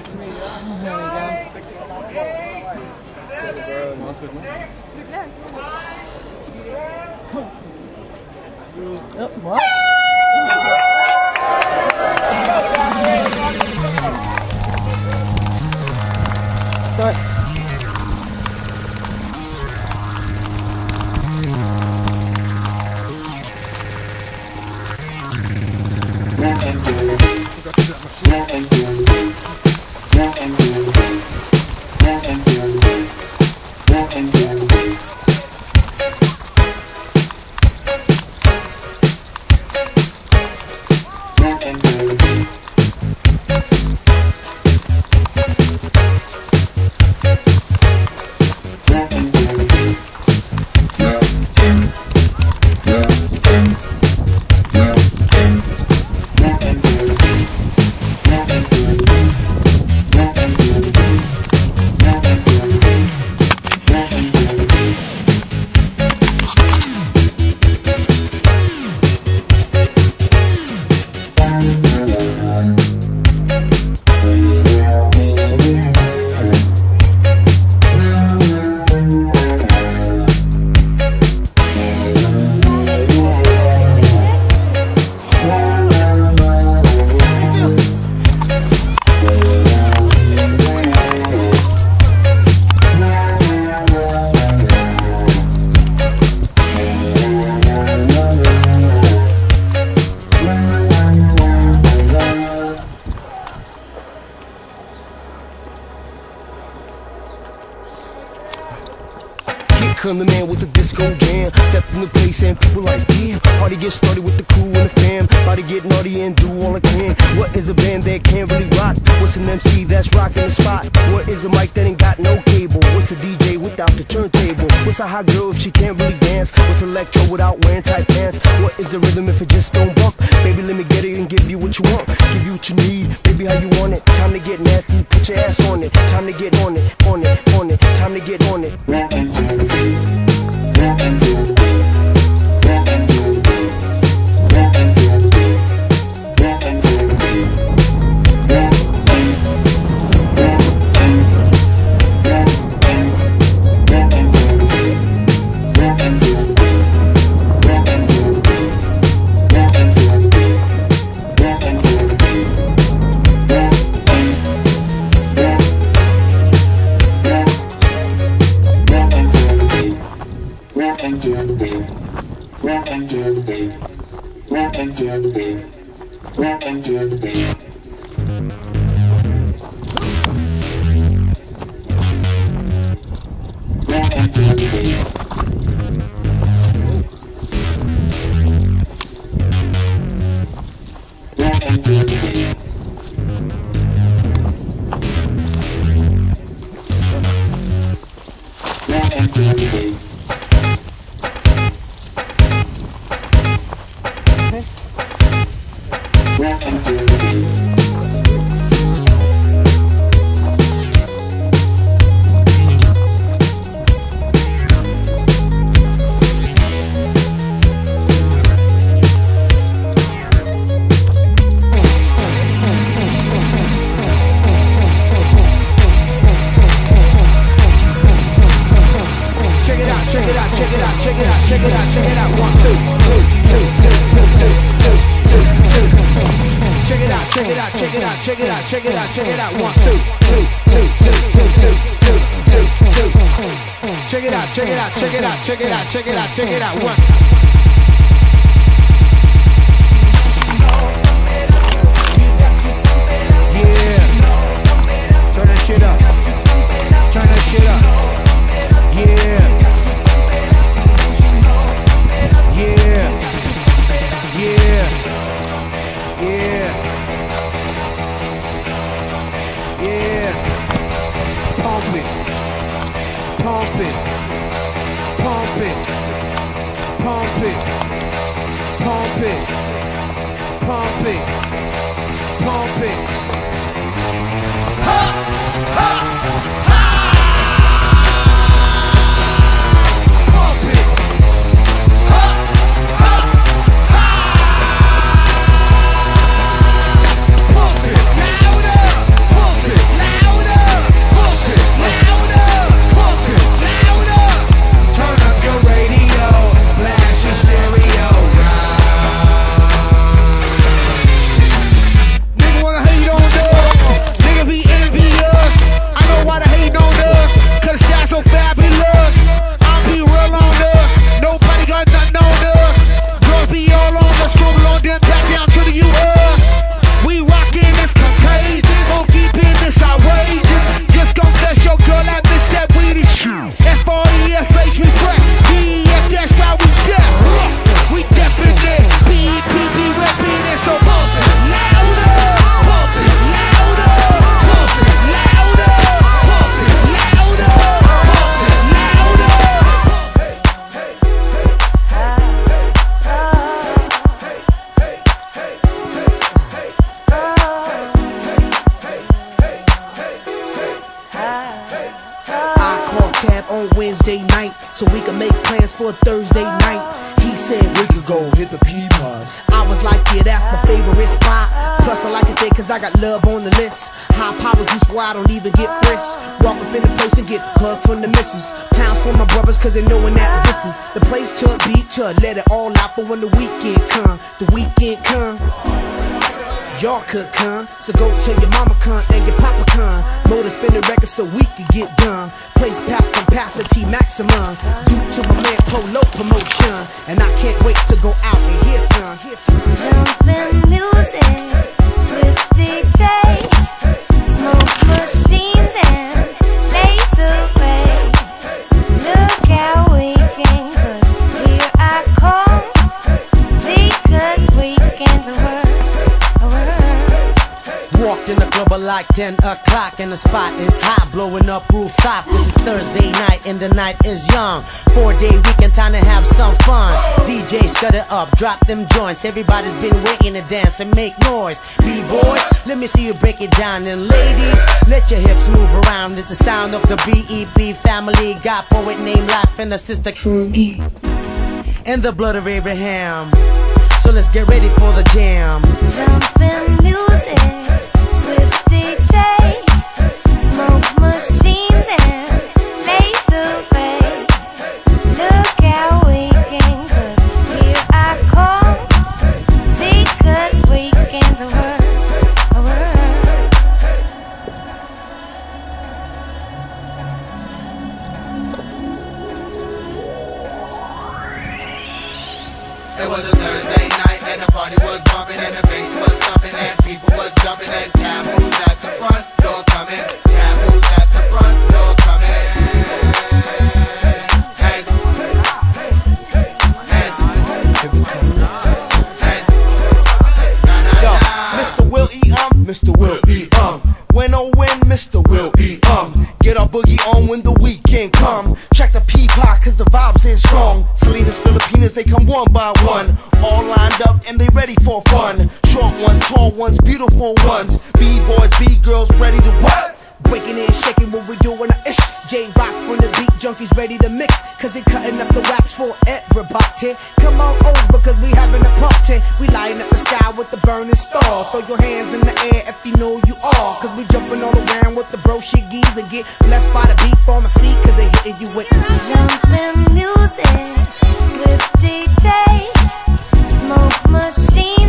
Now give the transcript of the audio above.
Oh, what? Start. Come the man with the disco jam. Stepped in the place and people like, damn. Party get started with the crew and the fam. About to get naughty and do all I can. What is a band that can't really rock? What's an MC that's rocking the spot? What is a mic that ain't got no cable? What's a DJ without the turntable? What's a hot girl if she can't really dance? What's electro without wearing tight pants? What is a rhythm if it just don't bump? Baby, let me get it and give you what you want. Give you what you need, baby, how you want it. Time to get nasty, put your ass on it. Time to get on it, on it, on it. Time to get on it. Check it out, 1, 2, 2, 2, 2, 2, 2, 2, 2, 2. Check it out, check it out, check it out, check it out, check it out, check it out, 1. Yeah. Turn that shit up. Turn that shit up. Yeah. Yeah. Yeah. Yeah. Yeah, pump it, pump it, pump it, pump it, pump it, pump it, pump it. Ha, ha, ha! Pump it. Ha, ha, ha! Pump it louder. Pump it louder. on Wednesday night so we can make plans for Thursday night. He said we could go hit the P-Pods. I was like, yeah, that's my favorite spot. Plus I like it there cause I got love on the list. High power juice where I don't even get frisked. Walk up in the place and get hugged from the missus. Pounds from my brothers cause they knowing that this is the place to beat to let it all out for when the weekend come. The weekend come. Y'all could come, so go tell your mama come and your papa come. Motor spin the record so we could get done. Place pack capacity maximum due to my man Polo promotion. And I can't wait to go out and hear some. Jumpin' music, Swift DJ, smoke machines and laser rays. Look how we came, cause here I come, because weekends are work. Walked in the club at like 10 o'clock and the spot is hot, blowing up rooftop. This is Thursday night and the night is young. 4-day weekend, time to have some fun. DJ scud it up, drop them joints. Everybody's been waiting to dance and make noise. B-boys, let me see you break it down. And ladies, let your hips move around. It's the sound of the B.E.B. family. Got poet named Life and the sister Trudy and the blood of Abraham. So let's get ready for the jam. Jumpin' music, Swift DJ, smoke machines and laser rays. Look how we came, cause here I come, because weekends are work. It was a Thursday night and the party was bumping and the bass was thumping and people was jumping and taboos at the front door coming, taboos at the front door coming. Yo, Mr. Will E. Mr. Will E. When oh when Mr. Will E. Get our boogie on when the weekend come. Check the P-Pod cause the vibes is strong. Selena's Filipinas, they come one by one. All lined up and they ready for fun. Short ones, tall ones, beautiful ones. B-boys, B-girls ready to what? breaking and shaking what we doing our ish. J-Rock from the beat junkies ready to mix, cause it cutting up the wax for everybody. Come on over because we having a party. We lighting up the sky with the burning star. Throw your hands in the air if you know you are, cause we jumping all around with the bro shiggies and get blessed by the beat pharmacy, cause they hitting you with jumping music, Swift DJ, smoke machine.